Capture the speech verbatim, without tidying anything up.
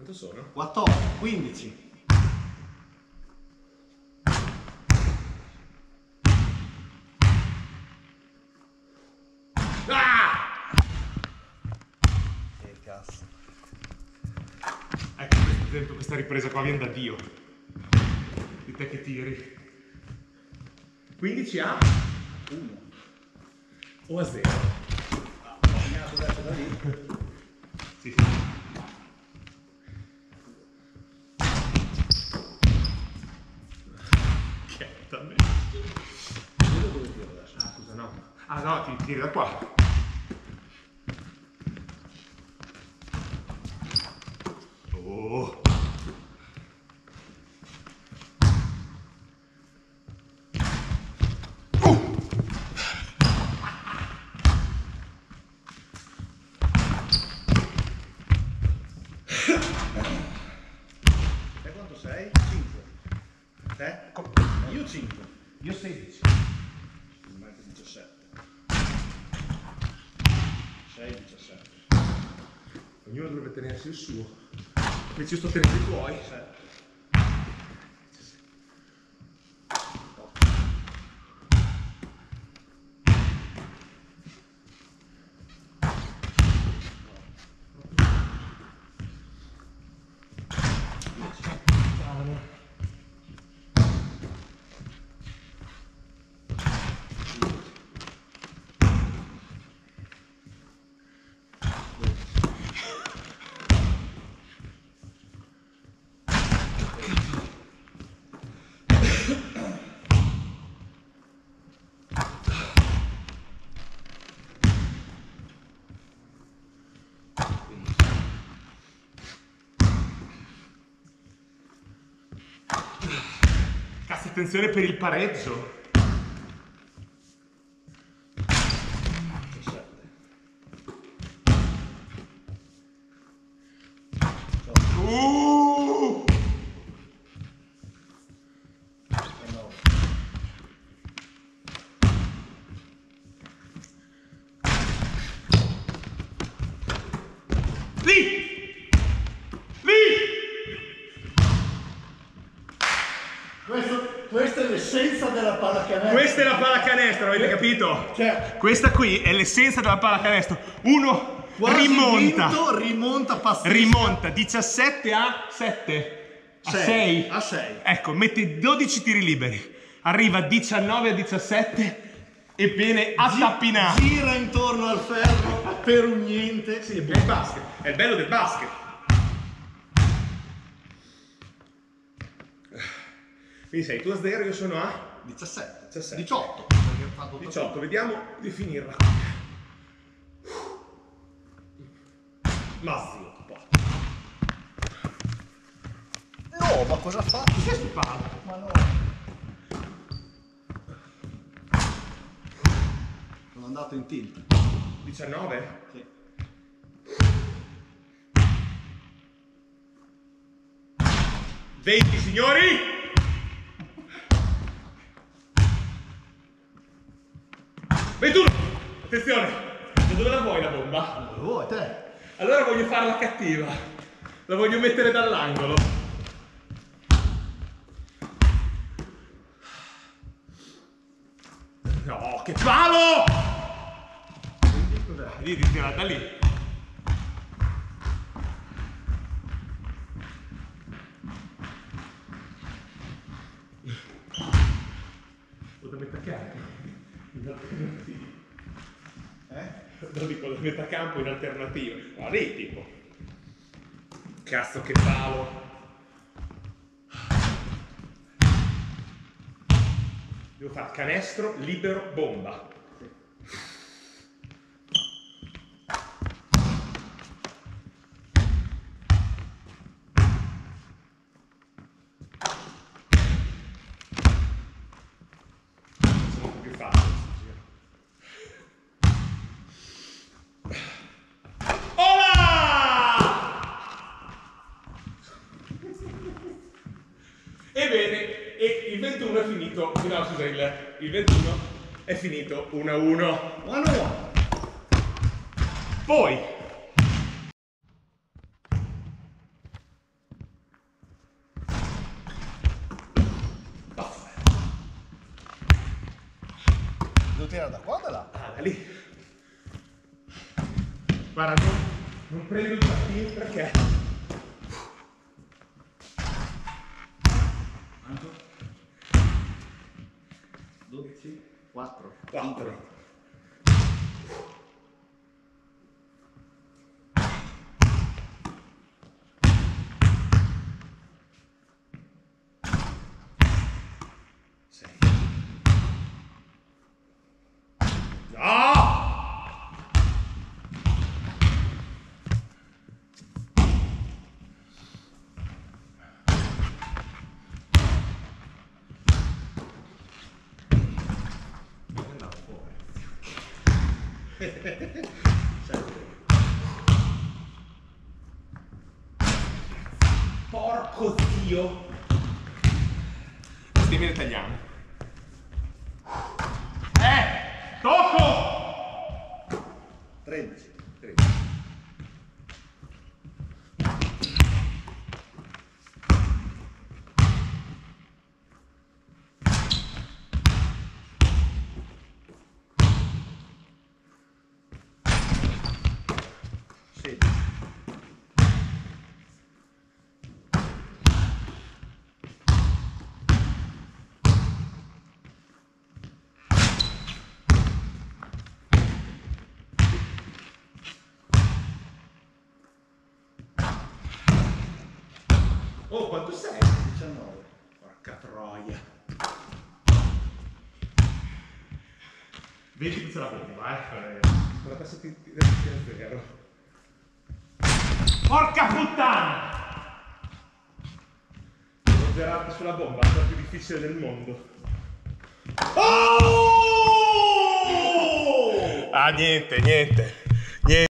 Quanto sono? quattordici, quindici. Ah! Che cazzo. Ecco, dentro questa ripresa qua viene da Dio. Di te che tiri. quindici a? uno. O a zero? Ah, ho segnato adesso da lì. Sì, sì. Che dove tiro adesso? Ah, scusa, no. Ah, no, ti tiri da qua. Oh. Te quanto sei? cinque. Te? Io cinque. Io sedici. Non è che diciassette. sei, diciassette. Ognuno dovrebbe tenersi il suo. Invece io sto tenendo i tuoi. sette. Cazzo, attenzione per il pareggio. Uh! Lì! Lì! Questo, questa è l'essenza della pallacanestro. Questa è la pallacanestro, avete capito? Cioè, Questa qui è l'essenza della pallacanestro. Uno quasi rimonta. vinto, rimonta pazzesca. Rimonta diciassette a sette. A sei. A sei. Ecco, mette dodici tiri liberi. Arriva a diciannove a diciassette e viene attappinato. Gira intorno al ferro per un niente. Sì, è il basket. È il bello del basket. Quindi sei tu a zero, io sono a diciassette. diciassette. diciotto. Perché ho fatto diciotto. Vediamo di finirla. Ma zio, porca. No, ma cosa ha fatto? Che sto palo? Ma no. Sono andato in tilt. diciannove? Sì. venti, signori! ventuno! Attenzione! Da dove la vuoi la bomba? Dove vuoi te? Allora voglio farla cattiva. La voglio mettere dall'angolo. No, che palo! Quindi cos'è? Lì, ti tirata da lì. Lo metà campo in alternativa. Eh? Lo dico, lo metà campo in alternativa. Ma lì tipo. Cazzo che palo. Devo fare canestro, libero, bomba. Ebbene, e il ventuno è finito, no scusa, il, il ventuno è finito uno a uno. uno a uno. Poi Guarda, non, non prendo il pattino perché... Quanto? dodici? quattro? quattro. sei. No! Porco Dio! Stiamo in italiano. Eh! Tocco! tredici. tredici. sedici. Oh, quanto sei? diciannove. Porca troia. Vedi che c'è la bomba, eh? Guarda se ti ti è vero. Porca puttana! L'ho zerato sulla bomba, è la più difficile del mondo. Oh! Ah, niente, niente.